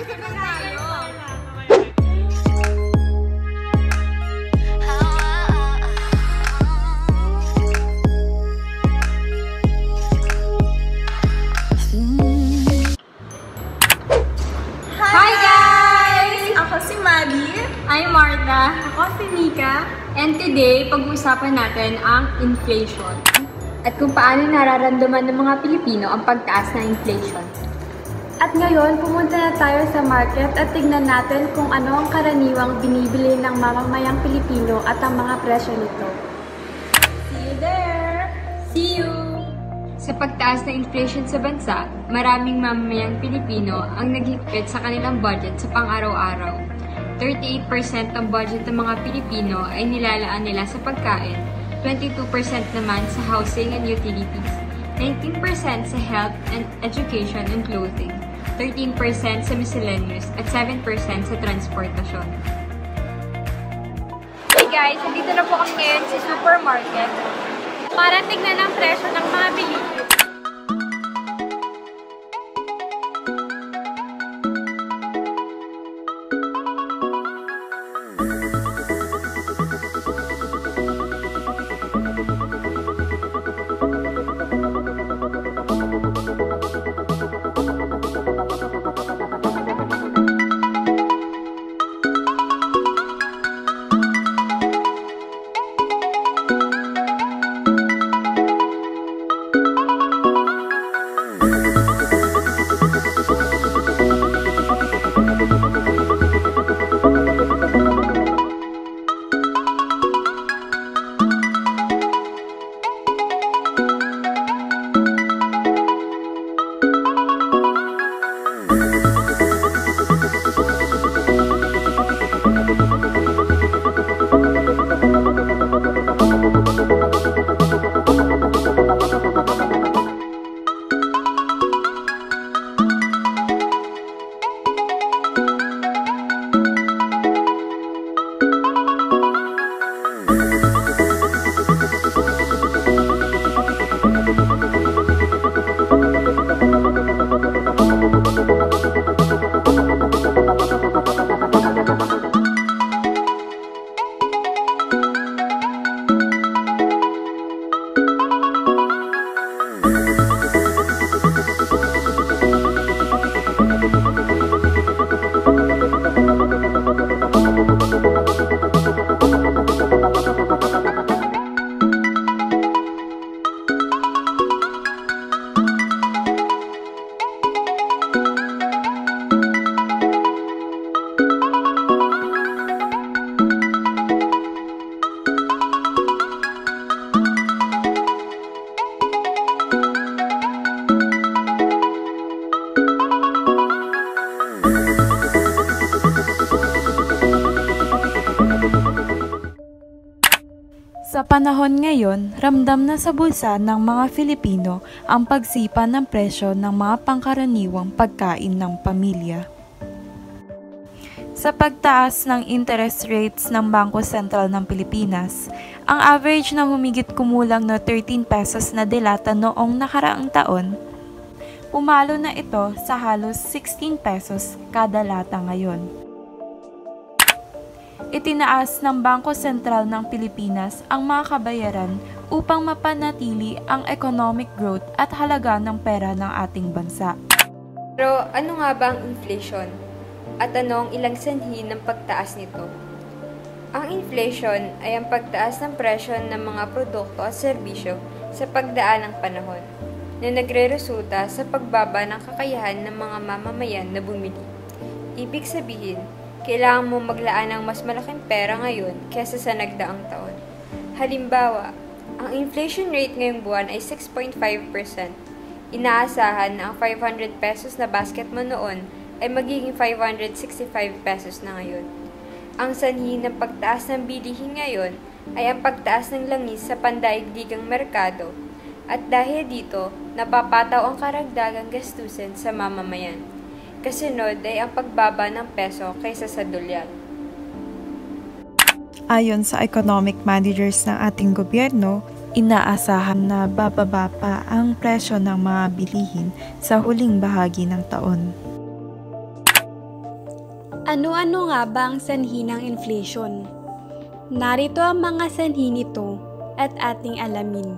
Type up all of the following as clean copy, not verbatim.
I'm Martha. Ako si Mika. And today, pag-uusapan natin ang inflation. At kung paano nararamdaman ng mga Pilipino ang pagtaas ng inflation. At ngayon, pumunta na tayo sa market at tignan natin kung ano ang karaniwang binibili ng mamamayang Pilipino at ang mga presyo nito. See you there! See you! Sa pagtaas ng inflation sa bansa, maraming mamamayang Pilipino ang naghigpit sa kanilang budget sa pang-araw-araw. 38% ng budget ng mga Pilipino ay nilalaan nila sa pagkain, 22% naman sa housing and utilities, 19% sa health and education and clothing, 13% sa miscellaneous, at 7% sa transportasyon. Hey guys, nandito na po kami ngayon sa supermarket para tignan ang presyo ng mga bilihin. Sa panahon ngayon, ramdam na sa bulsa ng mga Filipino ang pagsipa ng presyo ng mga pangkaraniwang pagkain ng pamilya. Sa pagtaas ng interest rates ng Bangko Sentral ng Pilipinas, ang average na humigit kumulang na 13 pesos na delata noong nakaraang taon, pumalo na ito sa halos 16 pesos kada lata ngayon. Itinaas ng Bangko Sentral ng Pilipinas ang mga kabayaran upang mapanatili ang economic growth at halaga ng pera ng ating bansa. Pero ano nga ba ang inflation? At ano ang ilang sanhi ng pagtaas nito? Ang inflation ay ang pagtaas ng presyo ng mga produkto at serbisyo sa pagdaan ng panahon na nagre-resulta sa pagbaba ng kakayahan ng mga mamamayan na bumili. Ibig sabihin, kailangan mo maglaan ng mas malaking pera ngayon kaysa sa nagdaang taon. Halimbawa, ang inflation rate ngayong buwan ay 6.5%. Inaasahan na ang 500 pesos na basket mo noon ay magiging 565 pesos na ngayon. Ang sanhi ng pagtaas ng bilihin ngayon ay ang pagtaas ng langis sa pandaigdigang merkado at dahil dito, napapataw ang karagdagang gastusin sa mamamayan. Kasunod ay ang pagbaba ng peso kaysa sa dolyar. Ayon sa economic managers ng ating gobyerno, inaasahan na bababa pa ang presyo ng mga bilihin sa huling bahagi ng taon. Ano-ano nga ba ang sanhi ng inflation? Narito ang mga sanhi nito at ating alamin.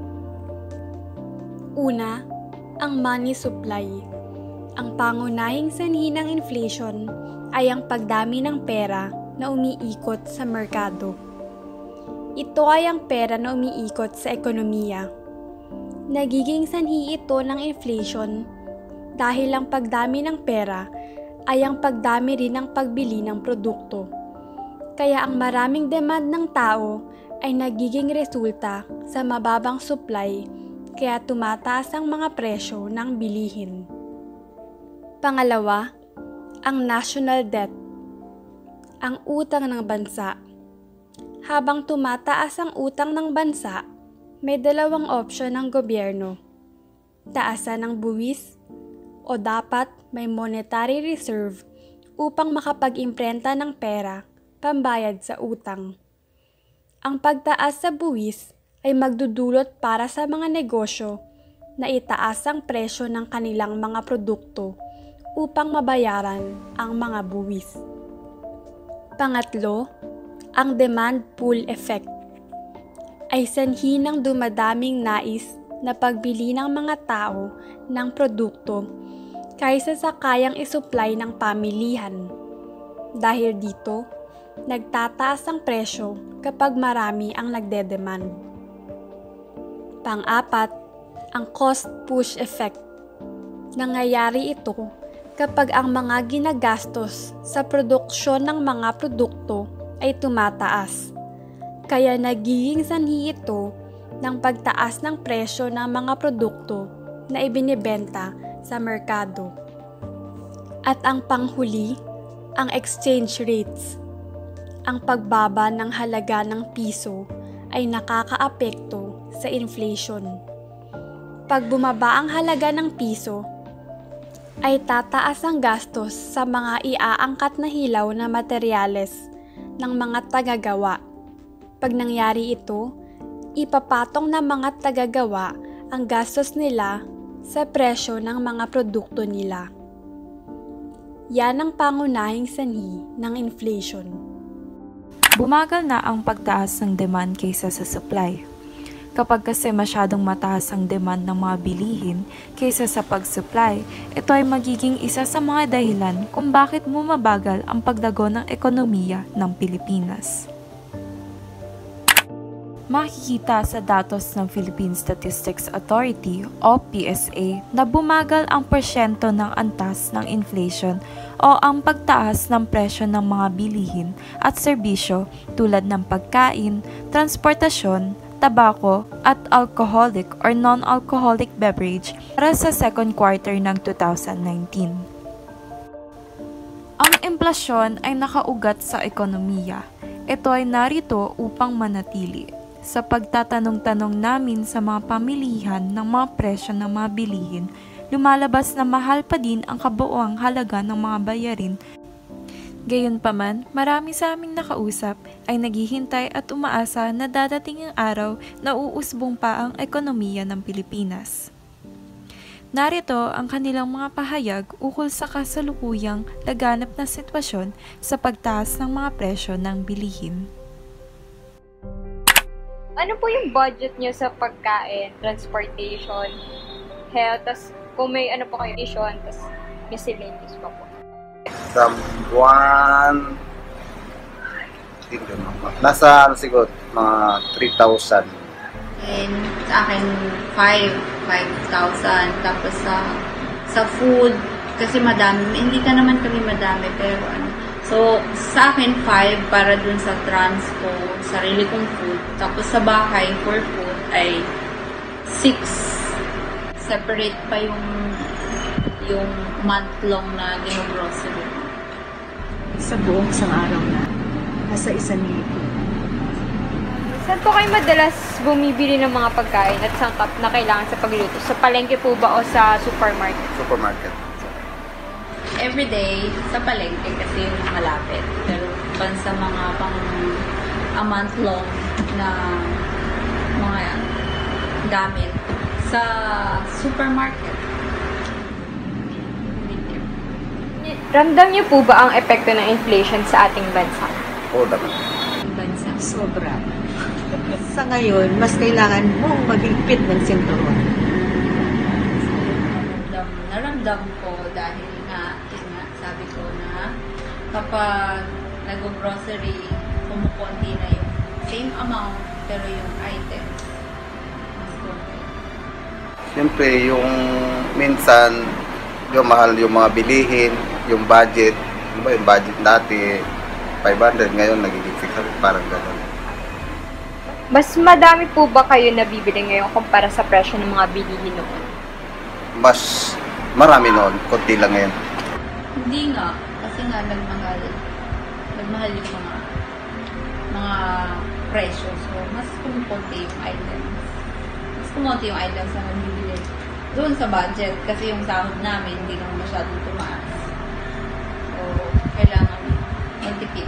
Una, ang money supply. Ang pangunahing sanhi ng inflation ay ang pagdami ng pera na umiikot sa merkado. Ito ay ang pera na umiikot sa ekonomiya. Nagiging sanhi ito ng inflation dahil ang pagdami ng pera ay ang pagdami rin ng pagbili ng produkto. Kaya ang maraming demand ng tao ay nagiging resulta sa mababang supply, kaya tumataas ang mga presyo ng bilihin. Pangalawa, ang national debt, ang utang ng bansa. Habang tumataas ang utang ng bansa, may dalawang opsyon ng gobyerno. Taasan ng buwis o dapat may monetary reserve upang makapag-imprenta ng pera pambayad sa utang. Ang pagtaas sa buwis ay magdudulot para sa mga negosyo na itaas ang presyo ng kanilang mga produkto upang mabayaran ang mga buwis. Pangatlo, ang demand pull effect ay sanhi ng dumadaming nais na pagbili ng mga tao ng produkto kaysa sa kayang isupply ng pamilihan. Dahil dito, nagtataas ang presyo kapag marami ang nagdedemand. Pang-apat, ang cost push effect. Nangyayari ito kapag ang mga ginagastos sa produksyon ng mga produkto ay tumataas. Kaya nagiging sanhi ito ng pagtaas ng presyo ng mga produkto na ibinibenta sa merkado. At ang panghuli, ang exchange rates. Ang pagbaba ng halaga ng piso ay nakakaapekto sa inflation. Pag bumaba ang halaga ng piso, ay tataas ang gastos sa mga iaangkat na hilaw na materyales ng mga tagagawa. Pag nangyari ito, ipapatong ng mga tagagawa ang gastos nila sa presyo ng mga produkto nila. Yan ang pangunahing sanhi ng inflation. Bumagal na ang pagtaas ng demand kaysa sa supply. Kapag kasi masyadong mataas ang demand ng mga bilihin kaysa sa pag-supply, ito ay magiging isa sa mga dahilan kung bakit bumabagal ang paglago ng ekonomiya ng Pilipinas. Makikita sa datos ng Philippine Statistics Authority o PSA na bumagal ang porsyento ng antas ng inflation o ang pagtaas ng presyo ng mga bilihin at serbisyo tulad ng pagkain, transportasyon, tabako at alcoholic or non-alcoholic beverage para sa second quarter ng 2019. Ang inflasyon ay nakaugat sa ekonomiya. Ito ay narito upang manatili. Sa pagtatanong-tanong namin sa mga pamilihan ng mga presyo ng mga bilihin, lumalabas na mahal pa din ang kabuuang halaga ng mga bayarin. Gayunpaman, marami sa aming nakausap ay naghihintay at umaasa na dadating ang araw na uusbong pa ang ekonomiya ng Pilipinas. Narito ang kanilang mga pahayag ukol sa kasalukuyang laganap na sitwasyon sa pagtaas ng mga presyo ng bilihin. Ano po yung budget nyo sa pagkain, transportation, health, tas kung may ano po kayo, tuition, tas miscellaneous pa po? Sa buwan, nasa siguro mga 3,000. And sa akin, 5,000. Tapos sa food, kasi madami, hindi ka naman kami madami, pero so, sa akin, 5 para dun sa transpo, sarili kong food. Tapos sa bahay, for food, ay 6. Separate pa yung month-long na gino-grocery. Sa buong isang araw na, nasa 1,000. Saan po kayo madalas bumibili ng mga pagkain at sangkap na kailangan sa pagluluto? Sa palengke po ba o sa supermarket? Supermarket. Everyday sa palengke kasi yung malapit. Pero pan sa mga pang a month long na mga gamit sa supermarket. Ramdam niyo po ba ang epekto ng inflation sa ating bansa? Oo naman. Bansa, sobra. Sa ngayon, mas kailangan mong maghigpit ng sinturon. Naramdam ko dahil nga, sabi ko na kapag nag-grocery, kumukonti na yung same amount, pero yung items, mas konti. Siyempre, yung minsan, yung mahal yung mga bilihin, yung budget. Diba yung budget dati, 500, ngayon nagiging 600, parang gano'n. Mas madami po ba kayo nabibili ngayon kumpara sa presyo ng mga bilihin noon? Mas marami noon, konti lang ngayon. Hindi nga, kasi nga nagmahal yung mga presyo. So, mas kumukonti yung items. Mas kumonti yung items na nabibili. Doon sa budget, kasi yung sahod namin hindi naman masyadong tumaas. So, kailangan magtipid.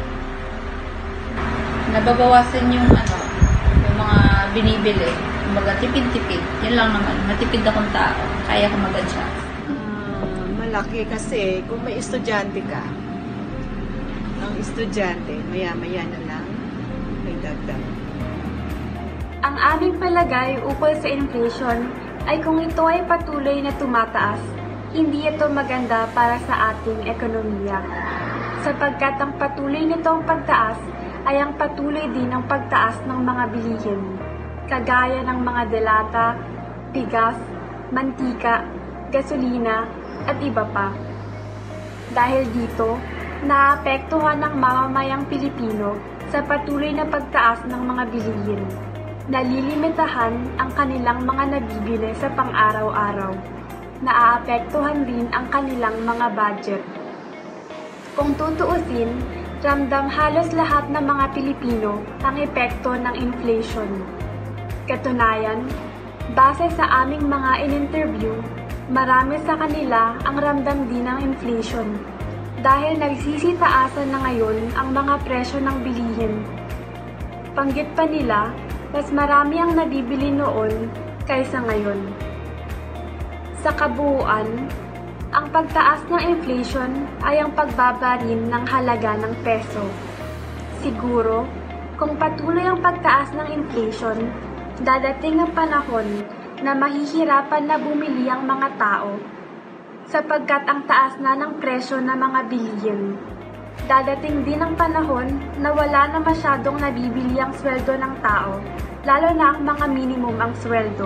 Nababawasan yung mga binibili. Kumbaga, tipid-tipid. Yun lang naman. Matipid akong tao. Kaya ko mag-adjust. Malaki kasi kung may estudyante ka, ang estudyante, maya-maya na lang, may dagdag. Ang aming palagay ukol sa inflation ay kung ito ay patuloy na tumataas, hindi ito maganda para sa ating ekonomiya. Sapagkat ang patuloy nitong pagtaas ay ang patuloy din ng pagtaas ng mga bilihin, kagaya ng mga delata, bigas, mantika, gasolina, at iba pa. Dahil dito, naapektuhan ng mamamayang Pilipino sa patuloy na pagtaas ng mga bilihin. Nalilimitahan ang kanilang mga nabibili sa pang-araw-araw. Naaapektuhan din ang kanilang mga budget. Kung tutuusin, ramdam halos lahat ng mga Pilipino ang epekto ng inflation. Katunayan, base sa aming mga in-interview, marami sa kanila ang ramdam din ng inflation dahil nagsisitaasan na ngayon ang mga presyo ng bilihin. Panggit pa nila, mas marami ang nabibili noon kaysa ngayon. Sa kabuuan, ang pagtaas ng inflation ay ang pagbaba rin ng halaga ng peso. Siguro, kung patuloy ang pagtaas ng inflation, dadating ang panahon na mahihirapan na bumili ang mga tao sapagkat ang taas na ng presyo ng mga bilihin. Dadating din ang panahon na wala na masyadong nabibili ang sweldo ng tao, lalo na ang mga minimum ang sweldo.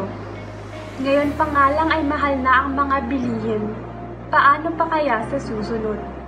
Ngayon pa nga lang ay mahal na ang mga bilihin. Paano pa kaya sa susunod?